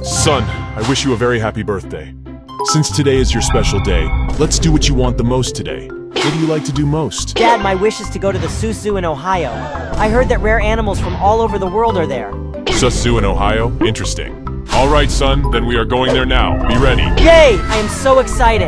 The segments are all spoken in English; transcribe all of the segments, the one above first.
Son, I wish you a very happy birthday. Since today is your special day, let's do what you want the most today. What do you like to do most? Dad, my wish is to go to the Zoo in Ohio. I heard that rare animals from all over the world are there. Zoo in Ohio? Interesting. All right, son, then we are going there now. Be ready. Yay! I am so excited.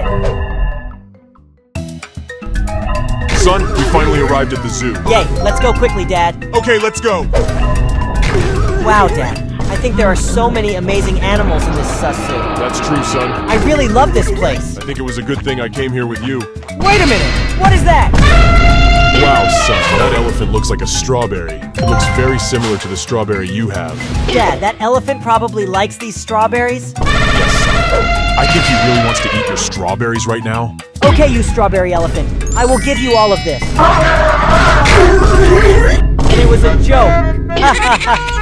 Son, we finally arrived at the zoo. Yay! Let's go quickly, Dad. Okay, let's go. Wow, Dad. I think there are so many amazing animals in this zoo. That's true, son. I really love this place. I think it was a good thing I came here with you. Wait a minute! What is that? Wow, son, that elephant looks like a strawberry. It looks very similar to the strawberry you have. Dad, that elephant probably likes these strawberries. Yes, son. I think he really wants to eat your strawberries right now. Okay, you strawberry elephant. I will give you all of this. And it was a joke. Ha ha ha.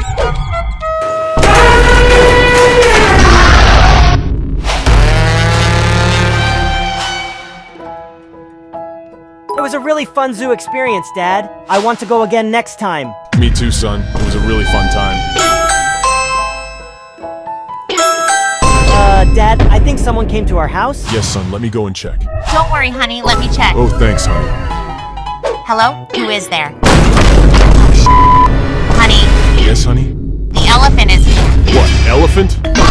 It was a really fun zoo experience, Dad. I want to go again next time. Me too, son. It was a really fun time. Dad, I think someone came to our house. Yes, son, let me go and check. Don't worry, honey. Let me check. Oh, thanks, honey. Hello? Who is there? Honey, Yes, honey? the elephant is... What, elephant?